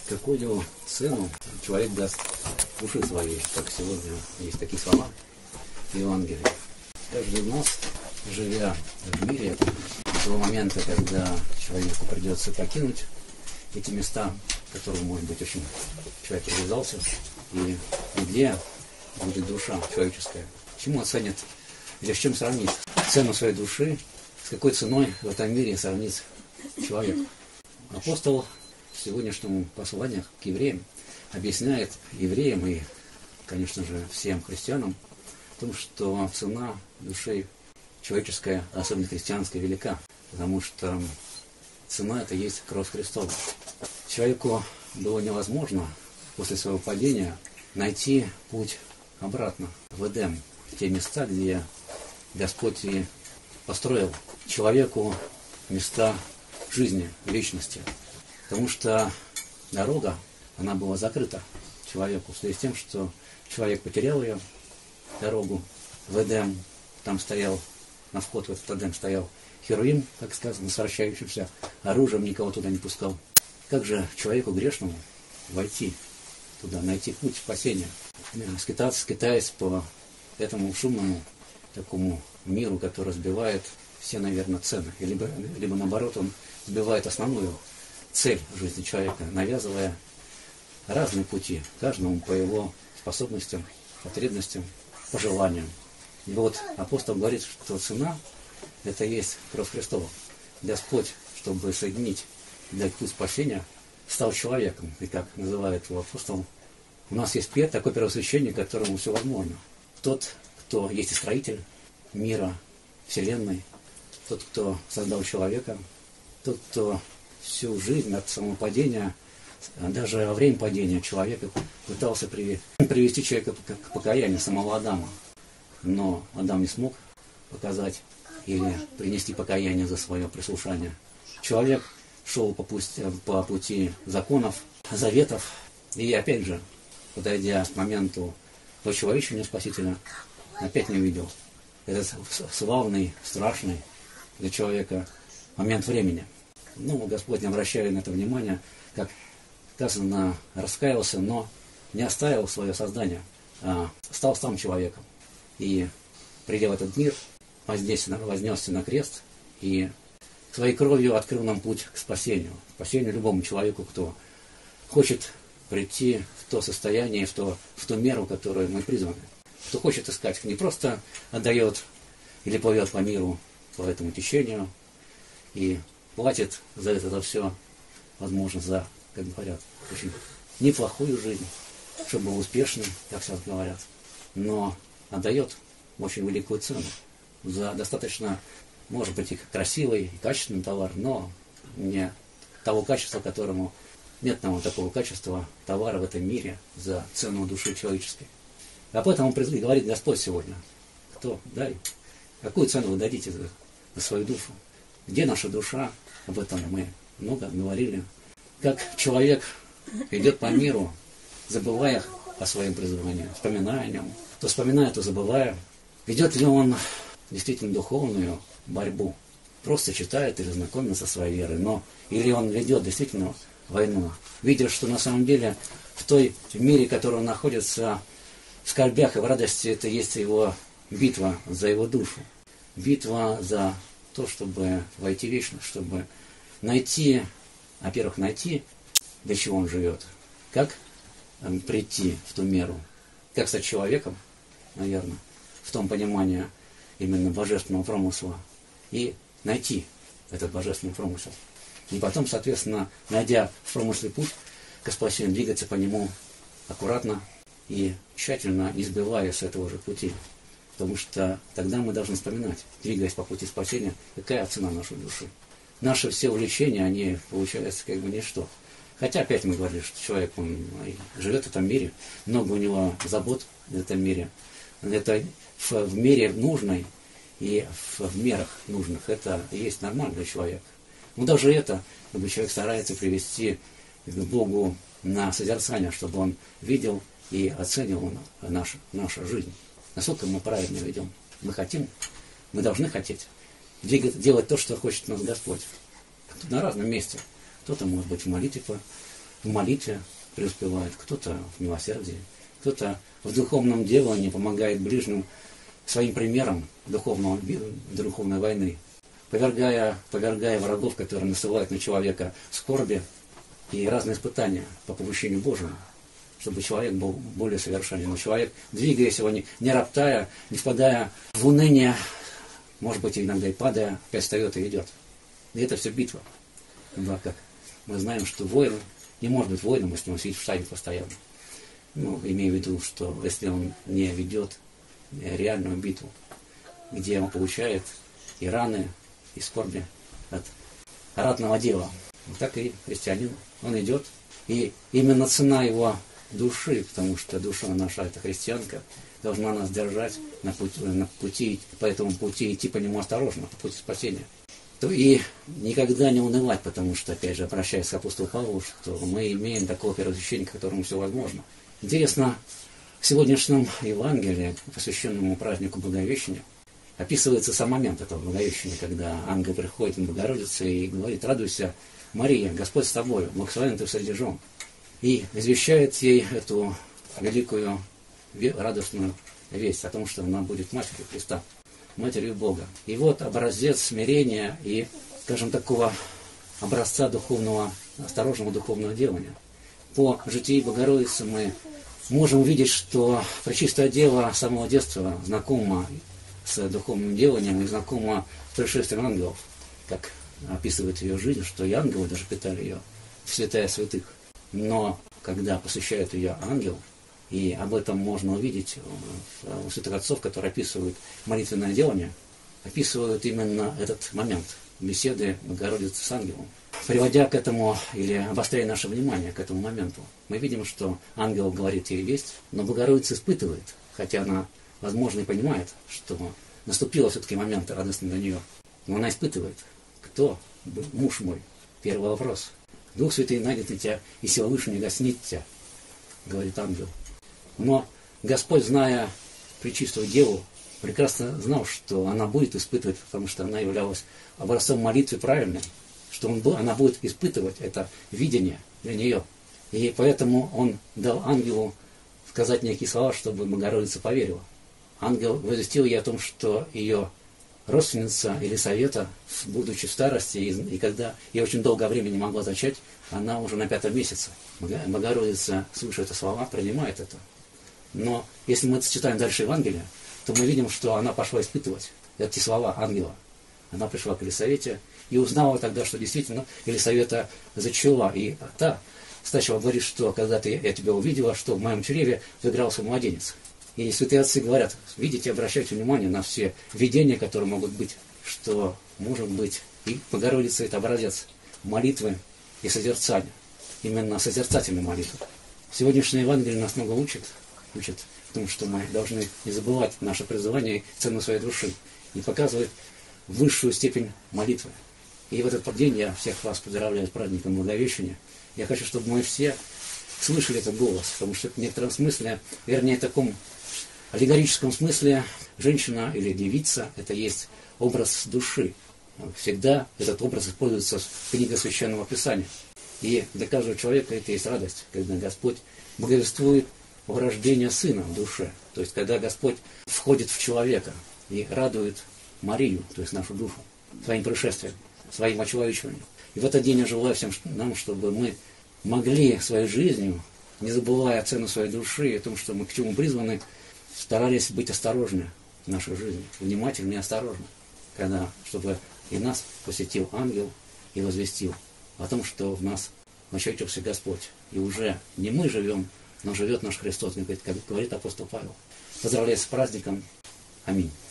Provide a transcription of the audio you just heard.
Какую цену человек даст души своей, как сегодня есть такие слова в Евангелии. Каждый из нас, живя в мире, до того момента, когда человеку придется покинуть эти места, в которых, может быть, очень человек реализовался, и где будет душа человеческая, чему оценит или с чем сравнить цену своей души, с какой ценой в этом мире сравнить человек. Апостол в сегодняшнем послании к евреям объясняет евреям и, конечно же, всем христианам о том, что цена души человеческая, особенно христианская, велика, потому что цена — это есть кровь Христова. Человеку было невозможно после своего падения найти путь обратно в Эдем, в те места, где Господь и построил человеку места жизни, вечности. Потому что дорога, она была закрыта человеку, в связи с тем, что человек потерял ее, дорогу в Эдем. Там стоял, на вход в этот Эдем стоял Херувим, как сказано, с вращающимся оружием, никого туда не пускал. Как же человеку грешному войти туда, найти путь спасения? Скитаясь по этому шумному такому миру, который сбивает все, наверное, цены. Либо наоборот, он сбивает основную цель жизни человека, навязывая разные пути, каждому по его способностям, потребностям, пожеланиям. И вот апостол говорит, что цена — это есть кровь Христова. Господь, чтобы соединить, дать путь спасения, стал человеком. И как называет его апостол, у нас есть такой первосвященник, которому все возможно. Тот, кто есть и строитель мира, вселенной, тот, кто создал человека, тот, кто всю жизнь от самого падения, даже во время падения человека пытался привести человека к покаянию, самого Адама. Но Адам не смог показать или принести покаяние за свое прислушание. Человек шел по пути законов, заветов, и опять же, подойдя к моменту очеловечения Спасителя, опять не увидел этот славный, страшный для человека момент времени. Ну, Господь, не обращая на это внимания, как сказано, раскаялся, но не оставил свое создание, а стал сам человеком. И, придя в этот мир, вознесся на крест и своей кровью открыл нам путь к спасению любому человеку, кто хочет прийти в то состояние, в ту меру, которую мы призваны. Кто хочет искать, не просто отдает или плывет по миру, по этому течению, и платит за это все, возможно, за, как говорят, очень неплохую жизнь, чтобы был успешным, как сейчас говорят, но отдает очень великую цену за достаточно, может быть, и красивый, и качественный товар, но не того качества, которому нет нам такого качества товара в этом мире за цену души человеческой. Об этом говорит Господь сегодня. Какую цену вы дадите за свою душу? Где наша душа? Об этом мы много говорили. Как человек идет по миру, забывая о своем призвании, вспоминая о нем. То вспоминая, то забывая. Ведет ли он действительно духовную борьбу? Просто читает или знакомится со своей верой. Или он ведет действительно войну, видя, что на самом деле в мире, в котором он находится, в скорбях и в радости, это есть его битва за его душу. Битва за то, чтобы войти в вечность, чтобы найти, во-первых, для чего он живет, как прийти в ту меру, как стать человеком, наверное, в том понимании именно божественного промысла, и найти этот божественный промысел. И потом, соответственно, найдя в промысле путь к спасению, двигаться по нему аккуратно и тщательно, не сбивая с этого же пути. Потому что тогда мы должны вспоминать, двигаясь по пути спасения, какая цена нашей души. Наши все увлечения, они получаются как бы ничто. Хотя опять мы говорили, что человек, он живет в этом мире, много у него забот в этом мире. Это в мере нужной и в мерах нужных. Это и есть нормально для человека. Но даже это, чтобы человек старается привести к Богу на созерцание, чтобы он видел и оценивал нашу жизнь. Насколько мы правильно ведем. Мы должны хотеть делать то, что хочет нас Господь. На разном месте. Кто-то, может быть, в молитве в молитве преуспевает, кто-то в милосердии, кто-то в духовном делании помогает ближним своим примером духовной войны, повергая врагов, которые насылают на человека скорби и разные испытания по попущению Божьему, чтобы человек был более совершенен. Но человек, двигаясь его, не роптая, не впадая в уныние, может быть, иногда и падая, опять встает и идет. И это все битва. Да, как мы знаем, что воин не может быть воином, если он сидит в штабе постоянно. Ну, имею в виду, что если он не ведет реальную битву, где он получает и раны, и скорби от ратного дела. Вот так и христианин, он идет. И именно цена его души, потому что душа наша, эта христианка, должна нас держать на пути, по этому пути идти по нему осторожно, по пути спасения. И никогда не унывать, потому что, опять же, обращаясь к апостолу Павлу, что мы имеем такого первосвященника, которому все возможно. Интересно, в сегодняшнем Евангелии, посвященному празднику Благовещения, описывается сам момент этого Благовещения, когда ангел приходит к Богородице и говорит: «Радуйся, Мария, Господь с тобою, благословенна ты среди жен». И извещает ей эту великую радостную весть о том, что она будет матерью Христа, матерью Бога. И вот образец смирения и, скажем, такого образца духовного, осторожного духовного делания. По житии Богородицы мы можем увидеть, что Пречистая Дева с самого детства знакома с духовным деланием и знакома с пришествием ангелов, как описывает ее жизнь, что и ангелы даже питали ее в святая святых. Но когда посещает ее ангел, и об этом можно увидеть у святых отцов, которые описывают молитвенное делание, описывают именно этот момент беседы Богородицы с ангелом. Приводя к этому или обостряя наше внимание к этому моменту, мы видим, что ангел говорит ей весть, но Богородица испытывает, хотя она, возможно, и понимает, что наступил все-таки момент радостный для нее, но она испытывает: кто муж мой? Первый вопрос. Дух Святый найдет на тебя, и сила выше не гаснет тебя, говорит ангел. Но Господь, зная Пречистую Деву, прекрасно знал, что она будет испытывать, потому что она являлась образцом молитвы правильной, что она будет испытывать это видение для нее. И поэтому он дал ангелу сказать некие слова, чтобы Богородица поверила. Ангел возвестил ей о том, что ее родственница Елисавета, будучи в старости, и когда ей очень долгое время не могла зачать, она уже на 5-м месяце. Богородица, слыша эти слова, принимает это. Но если мы читаем дальше Евангелие, то мы видим, что она пошла испытывать эти слова ангела. Она пришла к Елисавете и узнала тогда, что действительно Елисавета зачала. И та стачила говорит, что когда-то я тебя увидела, что в моем чреве выигрался младенец. И святые отцы говорят: видите, обращайте внимание на все видения, которые могут быть, что может быть. И Богородица — это образец молитвы и созерцания. Именно созерцательной молитвы. Сегодняшнее Евангелие нас много учит в том, что мы должны не забывать наше призвание и цену своей души. И показывает высшую степень молитвы. И в этот день я всех вас поздравляю с праздником Благовещения. Я хочу, чтобы мы все слышали этот голос, потому что в некотором смысле, вернее, в таком аллегорическом смысле, женщина или девица — это есть образ души. Всегда этот образ используется в книге Священного Писания. И для каждого человека это есть радость, когда Господь благовествует о рождении Сына в душе. То есть, когда Господь входит в человека и радует Марию, то есть нашу душу, своим пришествием, своим очеловечиванием. И в этот день я желаю всем нам, чтобы мы могли своей жизнью, не забывая цену своей души и о том, что мы к чему призваны, старались быть осторожны в нашей жизни, внимательны и осторожны, чтобы и нас посетил ангел и возвестил о том, что в нас очутился Господь. И уже не мы живем, но живет наш Христос, как говорит апостол Павел. Поздравляю с праздником. Аминь.